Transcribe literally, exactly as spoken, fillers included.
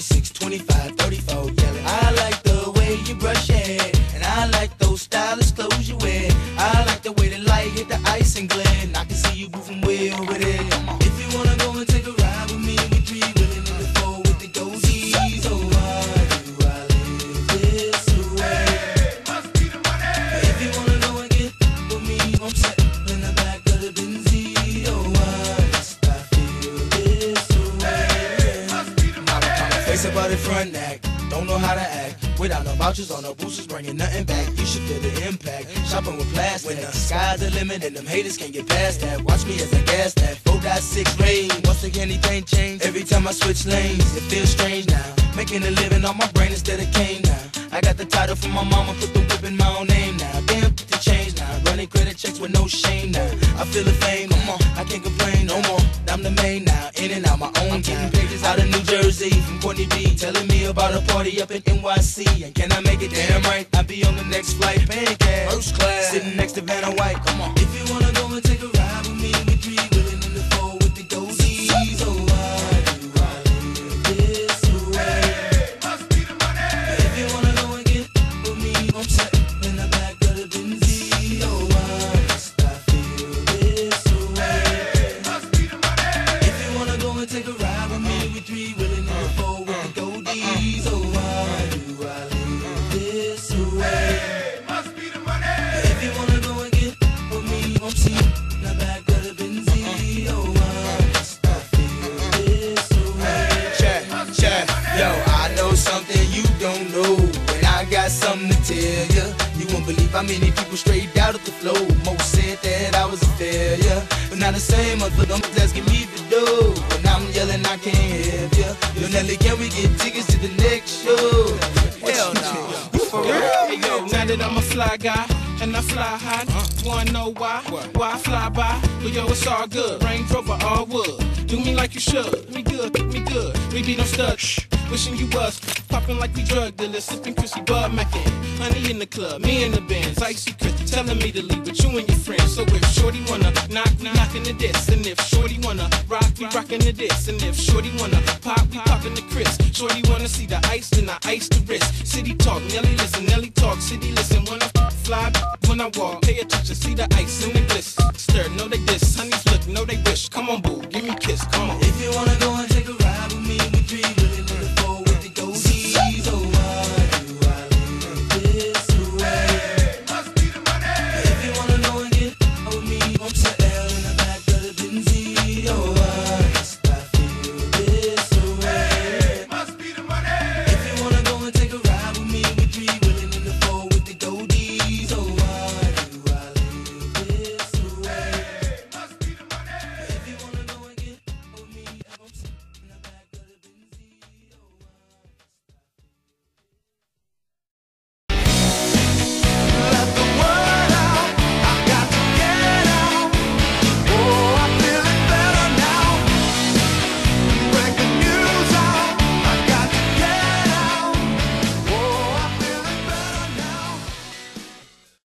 twenty-six, twenty-five, thirty-four, yelling. I like the way you brush your hair, and I like those stylish clothes you wear. I like the way the light hit the ice and glare, and I can see you moving way over there. If you wanna go and take a ride with me, we three willing in the four with the goldies. Oh, why do I live this way? Hey, must be the money. If you wanna go and get with me, I'm set in the back of the Benzie. Oh, why must I feel this way? Hey, must be the money. Face about the front act, don't know how to act. Without no vouchers or no boosters, bringing nothing back. You should feel the impact. Shopping with plastic. When the sky's the limit and them haters can't get past that. Watch me as I gas that. four point six range. Once again, anything change. Every time I switch lanes, it feels strange now. Making a living on my brain instead of cane now. I got the title from my mama, put the whip in my own name now. Damn, get the change now. Running credit checks with no shame now. I feel the fame, come on, I can't complain no more. I'm the main now, in and out my own time. Pages out of New Jersey from Courtney B, telling me about a party up in N Y C. And can I make it damn right? I'll be on the next flight, paying cash, first class, sitting next to Vanna White. Come on. If you wanna go and take a ride with me, we three willing in the four with the goldies. Oh, why do I live this way? Hey, must be the money. If you wanna go and get with me, I'm set in the back of the Benzie. Oh, why must I feel this way? Hey, must be the money. If you wanna go and take a ride with me, we three willing in the four with the goldies. Oh, why do I live this way? Hey, must be the money. If you wanna go and get with me, I'm seeing in the back of the Benzie. Oh, why must I feel this way? Check, check, yo, I know something you don't know, and I got something to tell ya. You won't believe how many people straight out of the flow. Most said that I was a failure, but now the same motherfuckers asking me to do. When I'm yelling, I can't help ya. Yo, Nelly, can we get tickets to the next show? Hell no. For real? Hey, yo, now that I'm a fly guy and I fly high, wanna know why? Why I fly by? But yo, it's all good. Range Rover, all wood. Do me like you should. Me good, me good. We be no studs. Wishing you was popping like we drug dealers, sipping Chrissy Bud Mackin. Honey in the club, me in the Benz, icy Chris telling me to leave with you and your friends. So if Shorty wanna knock, we knockin' the diss, and if Shorty wanna rock, we rockin' the diss, and if Shorty wanna pop, we poppin' the Chris. Shorty wanna see the ice, then I ice the wrist. City talk, Nelly listen, Nelly talk, city listen. When I fly, when I walk, pay attention, see the ice in the bliss. Stir, know they diss, honeys look, know they wish. Come on, boo, give me a kiss, come on. If you wanna go and take a ride with me, we three.